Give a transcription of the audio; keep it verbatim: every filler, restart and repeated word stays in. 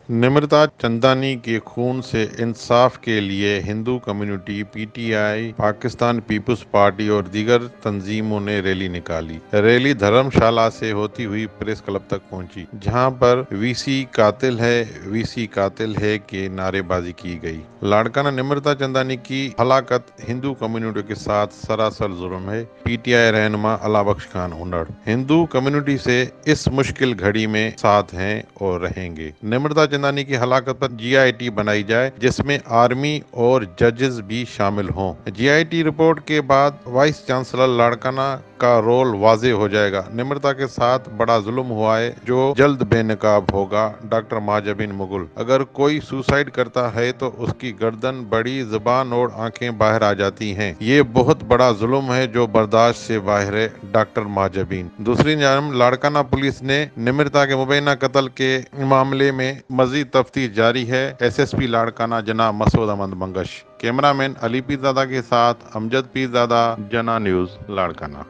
निमृता चंदानी के खून से इंसाफ के लिए हिंदू कम्युनिटी, पीटीआई, पाकिस्तान पीपुल्स पार्टी और दीगर तंजीमों ने रैली निकाली। रैली धर्मशाला से होती हुई प्रेस क्लब तक पहुंची, जहां पर वीसी कातिल है, वीसी कातिल है के नारेबाजी की गई। लाड़काना निमृता चंदानी की हलाकत हिंदू कम्युनिटी के साथ सरासर जुर्म है। पीटीआई रहनुमा अलाबख्श खान हुन्नड़ हिंदू कम्युनिटी से इस मुश्किल घड़ी में साथ हैं और रहेंगे। निमृता चंदानी की हलाकत पर जीआईटी बनाई जाए, जिसमें आर्मी और जजेस भी शामिल हों। जीआईटी रिपोर्ट के बाद वाइस चांसलर लाड़काना का रोल वाजे हो जाएगा। निमृता के साथ बड़ा जुल्म हुआ है, जो जल्द बेनकाब होगा। डॉक्टर माजबिन मुगल, अगर कोई सुसाइड करता है तो उसकी गर्दन, बड़ी जुबान और आंखें बाहर आ जाती हैं। ये बहुत बड़ा जुल्म है जो बर्दाश्त से बाहर है। डॉक्टर माजबिन। दूसरी जानब लाड़काना पुलिस ने निमृता के मुबैना कत्ल के मामले में मजीद तफ्तीश जारी है। एसएसपी लाड़काना जनाब मसूद अहमद मंगश। कैमरामैन अली पीरजादा के साथ अमजद पीरजादा, जना न्यूज, लाड़काना।